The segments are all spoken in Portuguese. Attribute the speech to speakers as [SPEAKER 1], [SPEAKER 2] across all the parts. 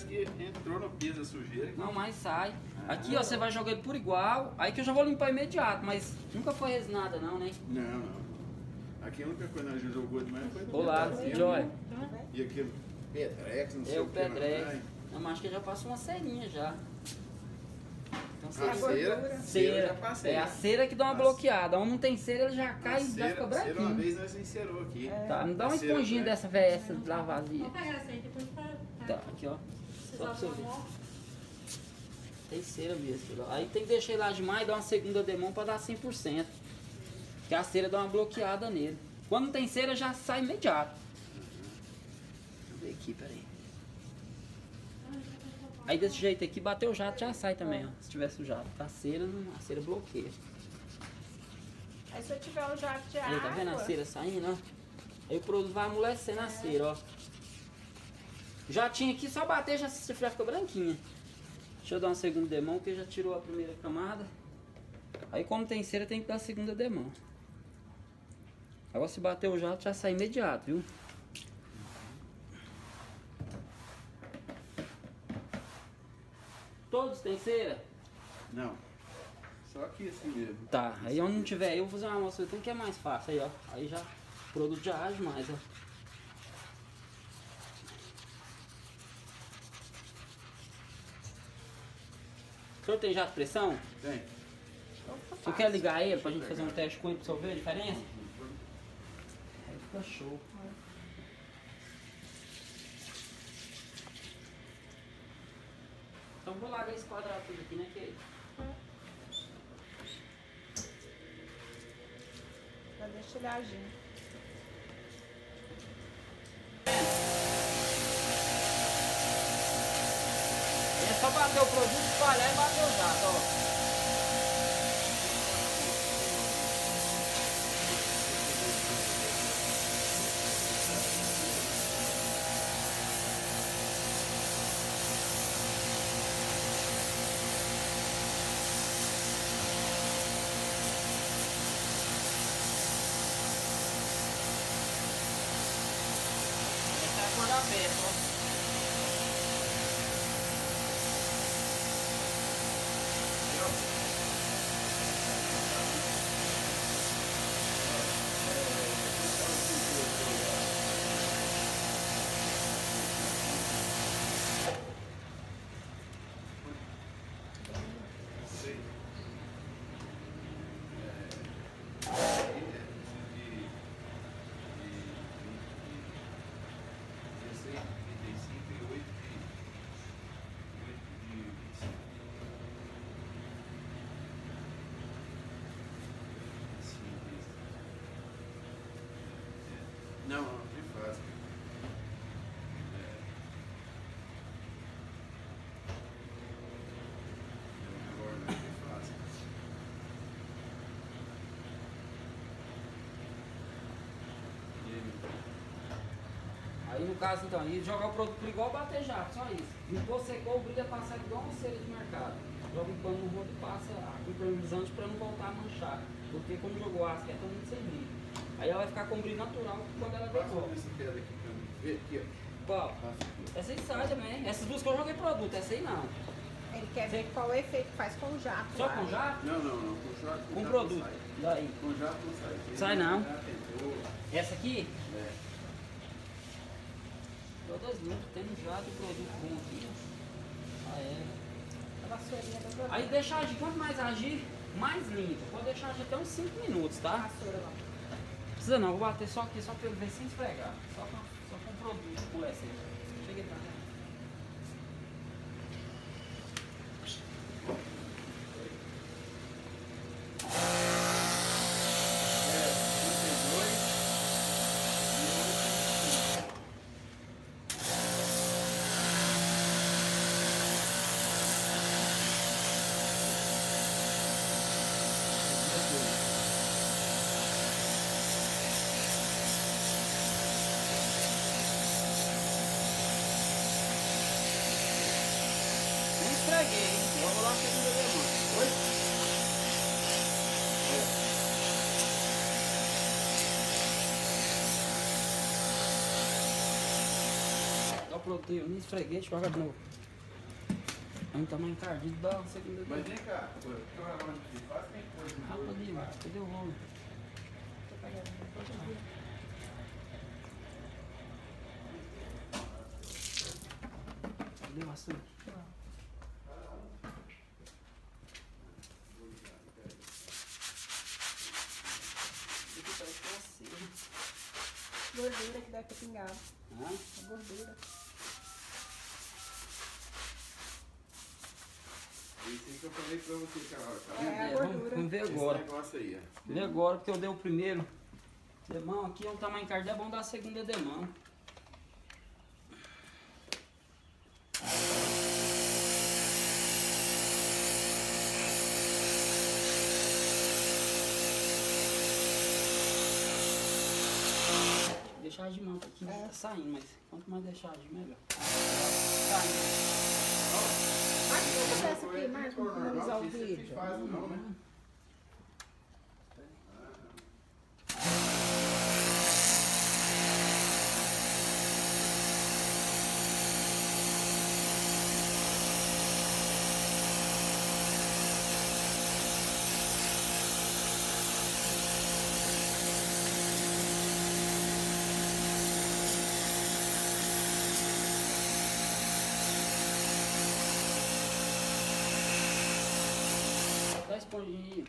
[SPEAKER 1] que entrou no piso a sujeira.
[SPEAKER 2] Não, mas sai. Aqui, ó, você vai jogar ele por igual. Aí que eu já vou limpar imediato, mas nunca foi resinada não, né?
[SPEAKER 1] Não. Aqui a única coisa que a gente jogou demais foi...
[SPEAKER 2] Olá, Joy.
[SPEAKER 1] E aquele Pedrex, não sei
[SPEAKER 2] É
[SPEAKER 1] o
[SPEAKER 2] o
[SPEAKER 1] que.
[SPEAKER 2] Pedrex. Não, mas acho que já passou uma cerinha já. Então,
[SPEAKER 1] cera já passei.
[SPEAKER 2] É a cera que dá uma bloqueada. Onde não tem cera, ele já cai e já fica
[SPEAKER 1] Cera uma
[SPEAKER 2] branquinho.
[SPEAKER 1] vez nós encerou aqui.
[SPEAKER 2] Tá, me dá uma
[SPEAKER 1] cera,
[SPEAKER 2] esponjinha
[SPEAKER 1] né?
[SPEAKER 2] dessa VS de lá vazia.
[SPEAKER 3] Vou pegar essa aí depois pra...
[SPEAKER 2] Tá, aqui ó. Só pra você ver. Tem cera mesmo, filho. Aí tem que deixar ele lá demais e dar uma segunda demão pra dar 100%. Que a cera dá uma bloqueada nele. Quando não tem cera, já sai imediato. Deixa eu ver aqui, peraí. Aí desse jeito aqui, bateu o jato, já sai também, ó. Se tivesse o jato. A cera bloqueia.
[SPEAKER 4] Aí se eu tiver o jato de água...
[SPEAKER 2] Aí, tá vendo a cera saindo, ó? Aí o produto vai amolecendo a cera, ó. Jatinho aqui, só bater, já fica branquinha. Deixa eu dar uma segunda demão, que já tirou a primeira camada. Aí como tem cera, tem que dar a segunda demão. Agora se bater o jato, já sai imediato, viu? Todos têm cera?
[SPEAKER 1] Não. Só aqui assim mesmo.
[SPEAKER 2] Tá, aí onde não tiver, eu vou fazer uma amostra que é mais fácil aí, ó. Aí já, o produto já age mais, ó. O senhor tem jato de pressão?
[SPEAKER 1] Tem.
[SPEAKER 2] O senhor quer ligar ele pra gente fazer um teste com ele pra você ver a diferença? Aí fica show. Então vou largar esse quadrado tudo aqui, né, que
[SPEAKER 4] Já deixa ele agindo.
[SPEAKER 2] É só bater o produto, espalhar e bater o jato, ó. Essa é a cor da peça, ó.
[SPEAKER 1] Não, de fácil. Agora não é de fácil.
[SPEAKER 2] Aí no caso então, e jogar o produto por igual bater jato, só isso. Limpou, secou, o brilho é passar igual uma cera de mercado. Joga um pano no rodo e passa água impermeabilizante para não voltar a manchar. Porque como jogou aço, é todo mundo sem brilho. Aí ela vai ficar com brilho natural quando ela
[SPEAKER 1] Passa
[SPEAKER 2] decola.
[SPEAKER 1] essa pedra aqui pra mim. Vê aqui, ó.
[SPEAKER 2] Qual?
[SPEAKER 1] Passa aqui.
[SPEAKER 2] Essa aí sai também. Essas duas que eu joguei produto, essa aí não.
[SPEAKER 4] Ele quer ver qual o efeito que faz com o jato.
[SPEAKER 2] Só
[SPEAKER 4] lá.
[SPEAKER 2] com jato?
[SPEAKER 1] Não. Com jato.
[SPEAKER 2] Com
[SPEAKER 1] jato
[SPEAKER 2] produto.
[SPEAKER 1] não sai.
[SPEAKER 2] Daí.
[SPEAKER 1] Com jato não sai.
[SPEAKER 2] Sai não.
[SPEAKER 1] Já tentou.
[SPEAKER 2] Essa aqui?
[SPEAKER 1] É.
[SPEAKER 2] Todas limpas, tem um jato e produto bom aqui. Ah, é.
[SPEAKER 4] A vassourinha da doutora.
[SPEAKER 2] Aí deixa agir, quanto mais agir, mais limpa. Pode deixar agir até uns 5 minutos, tá?
[SPEAKER 4] Vassoura lá.
[SPEAKER 2] Precisa não, vou bater só aqui, só pra ele ver sem esfregar. Só com produto, com essa aí. Cheguei pra cá. Nem esfreguei, hein? Vamos lá, segunda demanda. Oi? Dá o produto aí, eu nem esfreguei, joga de novo. É um tamanho encardido, dá uma segunda.
[SPEAKER 1] Mas vem cá, onde faz tem coisa.
[SPEAKER 2] Rapaz, cadê o rolo? Cadê o açúcar?
[SPEAKER 4] Gordura que deve ter pingado.
[SPEAKER 2] Hã?
[SPEAKER 4] A gordura.
[SPEAKER 1] Isso aí que eu falei pra você, Carol. Tá
[SPEAKER 4] É,
[SPEAKER 1] vendo?
[SPEAKER 4] a gordura.
[SPEAKER 2] Vamos ver
[SPEAKER 1] Esse
[SPEAKER 2] agora.
[SPEAKER 1] negócio aí, ó.
[SPEAKER 2] Vê agora, porque eu dei o primeiro. Demão aqui é um tamanho encardido, é bom dar a segunda demão. Deixar de mão aqui, tá saindo, mas quanto mais deixar de melhor. Saindo.
[SPEAKER 4] Mas o que acontece aqui, Marcos, vamos finalizar o vídeo?
[SPEAKER 1] Faz, não, né?
[SPEAKER 2] Dá a esponjinha.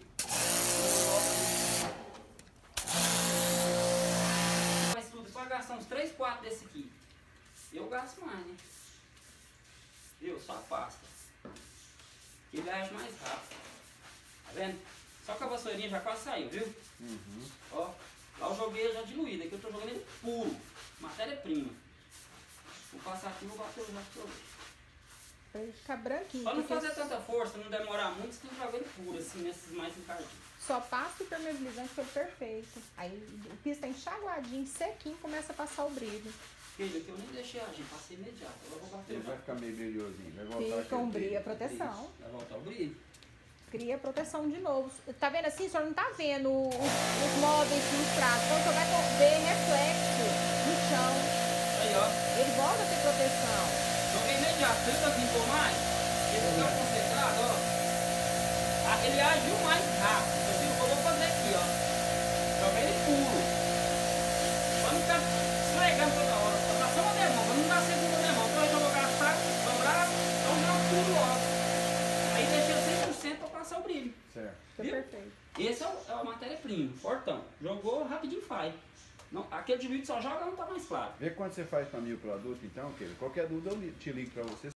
[SPEAKER 2] Mas tudo, só gastar uns 3, 4 desse aqui. Eu gasto mais, né? Viu? Só a pasta. Que viaja mais rápido. Tá vendo? Só que a vassourinha já quase saiu, viu? Ó, lá eu joguei já diluído. Aqui eu tô jogando ele puro. Matéria-prima. Vou passar aqui e vou bater o jato pra ver.
[SPEAKER 4] Pra ele ficar branquinho.
[SPEAKER 2] Pra não
[SPEAKER 4] porque
[SPEAKER 2] fazer tanta força, não demorar muito, você tem que jogar ele puro, assim, nesses mais encardidos.
[SPEAKER 4] Só passa o impermeabilizante foi perfeito. Aí o piso tá enxaguadinho, sequinho, começa a passar o brilho.
[SPEAKER 2] Veja que eu nem deixei agir, passei imediato. Agora eu vou bater
[SPEAKER 1] Ele
[SPEAKER 2] o
[SPEAKER 1] vai
[SPEAKER 2] jato.
[SPEAKER 1] ficar meio brilhosinho. Vai voltar
[SPEAKER 4] Fica um
[SPEAKER 1] aquele
[SPEAKER 4] brilho, a
[SPEAKER 1] brilho.
[SPEAKER 4] proteção.
[SPEAKER 2] Vai voltar o brilho.
[SPEAKER 4] Cria proteção de novo. Tá vendo assim? O senhor não tá vendo os móveis ilustrados. Então o senhor vai ver reflexo no chão.
[SPEAKER 2] Aí, ó.
[SPEAKER 4] Ele volta a ter proteção.
[SPEAKER 2] Joguei imediato. Você ainda pintou mais? Esse aqui é o concentrado, ó. Ah, ele agiu mais rápido. Você viu? Eu vou fazer aqui, ó. Joguei ele puro. Pra não ficar esfregando toda hora. Pra dar só uma demão, pra não dar segunda demão. Então eu vou gastar o braço, então já puro logo. Aí deixei 100% pra passar o brilho.
[SPEAKER 1] Certo.
[SPEAKER 4] Foi
[SPEAKER 2] Viu?
[SPEAKER 4] perfeito.
[SPEAKER 2] Esse é a matéria-prima, fortão. Jogou rapidinho faz. Não, aquele diluído só joga, não tá mais claro.
[SPEAKER 1] Vê quando você faz pra mim o produto, então, querido. Qualquer dúvida eu te ligo pra você.